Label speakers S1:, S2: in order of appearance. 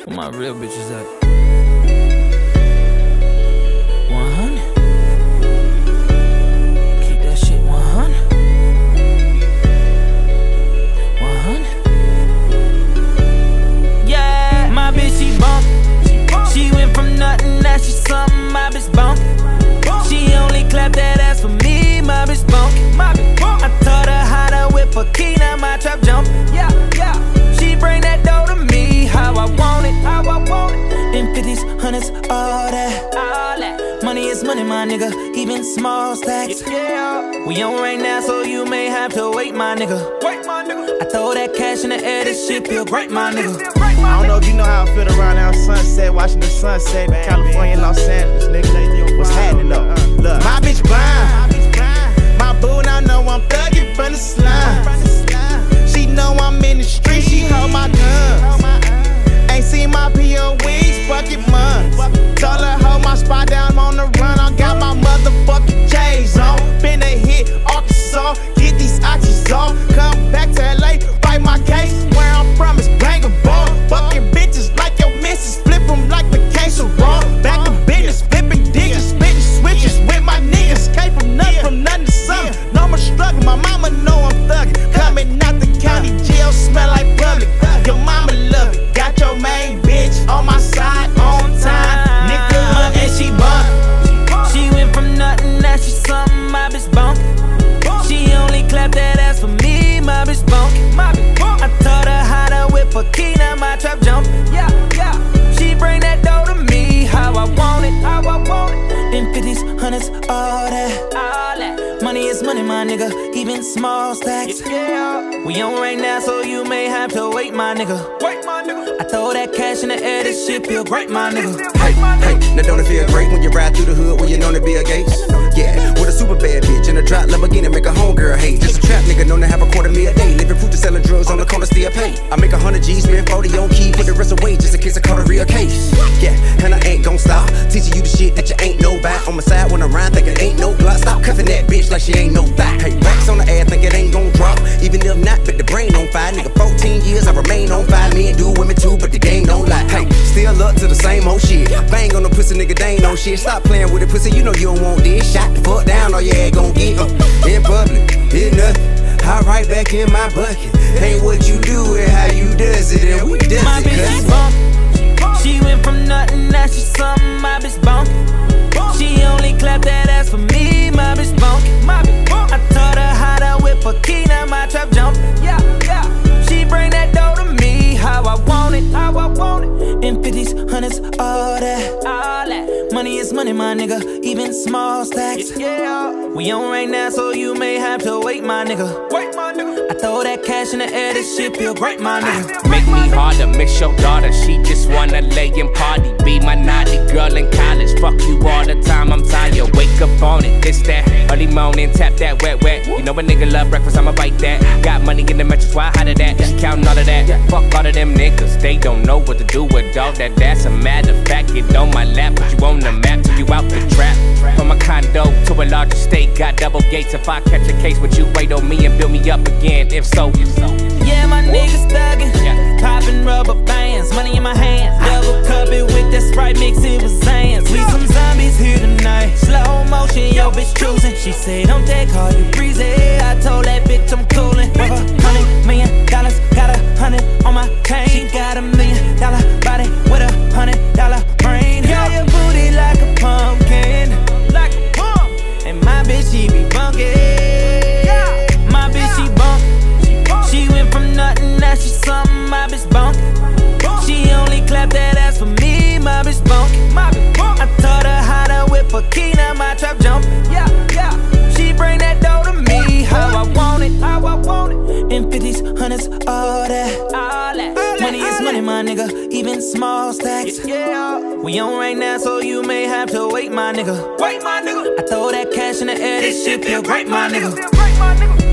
S1: Where my real bitches at? 100. Keep that shit 100. 100. Yeah, my bitch, she bump. She went from nothing, now she something. My bitch bump. She only clap that ass for me. My bitch bump. I taught her how to whip a key, now my trap jump. Yeah, yeah. She bring that dough to me, how I want it, how I want it. In 50s, 100s, all that. Money is money, my nigga, even small stacks. Yeah. We on right now, so you may have to wait, my nigga. Wait, my nigga. I throw that cash in the air, this shit feel great, my nigga.
S2: I don't know if you know how I feel around now sunset, watching the sunset in California, Los Angeles, nigga. What's happening though? Look, my bitch blind. My boo now know I'm thugging from the slime. She know I'm in the street, she hold my guns. Ain't seen my P.O. weeks, fucking months. Told her hold my spot down, I'm on the run. I got my motherfucking J's on. Finna hit Arkansas, get these oxys off. Come back to L.A., fight my case. Where I'm from is bang a ball. Fucking bitches like your missus, flip them like the case of raw. Back to business, flipping digits, spitting switches with my niggas. Came from nothing to something. No more struggle, my mama know I'm thugging. Coming out the county jail, smell like public. Your mama love it, got your main bitch on my side on time. Nigga,
S1: and she bump. She went from nothing, now she something. My bitch bump. She only clap that ass for me. My bitch bump. I taught her how to whip a key, now my trap jump. Yeah, yeah. She bring that dough to me, how I want it, how I want it. In 50s, 100s, all that. Money is money, my nigga, even small stacks. Yeah. We on right now, so you may have to wait, my nigga. Wait, my nigga. I throw that cash in the air, this shit feel great, my nigga.
S3: Hey, now don't it feel great when you ride through the hood when you known to be a Gates? Yeah, with a super bad bitch in a drop Lamborghini, make a homegirl hate. Just a trap nigga known to have a $250,000 a day. Living proof to selling drugs on the corner, still pay. I make 100 G's, spend 40 on key, put the rest away just in case I caught a real case. Yeah, and I ain't gon' stop teaching you the shit that you ain't know about. On my side when I rhyme, think it ain't no block. Stop cuffing that bitch like she ain't no thigh. Hey, racks on the ass, think it ain't gon' drop. Even if not, but the brain on fire. Nigga, 14 years, I remain on fire. Men do women too, but the game don't lie. Hey, still up to the same old shit. Bang on the pussy, nigga, they ain't no shit. Stop playing with it, pussy, you know you don't want this. Shot the fuck down, or your ass gon' get in public, it's nothing. I right back in my bucket. Ain't what you do, it how you does it, and we does
S1: my
S3: it.
S1: Bitch, she bump. She went from nothing, now she something. My bitch bump. She only clap that ass for me. My bitch bump. I taught her how to whip a key, now my trap jump. Yeah, yeah. She bring that dough to me, how I want it, how I want it. In 50s, 100s, all that. Money is money, my nigga, even small stacks. Yeah. We on right now, so you may have to wait, my nigga. Wait, my nigga. I throw that cash in the air, this shit feel great, my nigga.
S4: Make me harder, miss your daughter. She just wanna lay and party. Be my naughty girl in college. Fuck you all the time, I'm tired. Wake up on it, it's that early morning. Tap that wet. You know a nigga love breakfast, I'ma bite that. Got money in the mattress, why hide of that? She counting all of that. Fuck all of them niggas, they don't know what to do with all that. That's a matter of fact, get on my lap. Put you on the map, took you out the trap. From a condo to a larger state, got double gates. If I catch a case, would you wait on me and build me up again? If so,
S1: yeah, my niggas thuggin', poppin' rubber bands, money in my hands. Double cup it with that Sprite mix, it was Zans. We some zombies here tonight. Slow motion, yo bitch choosing. She said, don't take all you breezy. I told that bitch I'm coolin'. With $100 million, got $100 on my chain. She got $1 million body with $100 brain. Girl, your booty like a pumpkin, like a pump. And my bitch, she be bunkin'. My bitch, she bump. She went from nothing, now she something. My bitch bump. She only clap that ass for me. My bitch bump. I taught her how to whip a key, now my trap jump. Yeah, yeah. She bring that dough to me, how I want it, how I want it. In 50s, 100s, all that. Money is money, my nigga, even small stacks. Yeah. We on right now, so you may have to wait, my nigga. Wait, my nigga. I throw that cash in the air, this shit feel great, my nigga.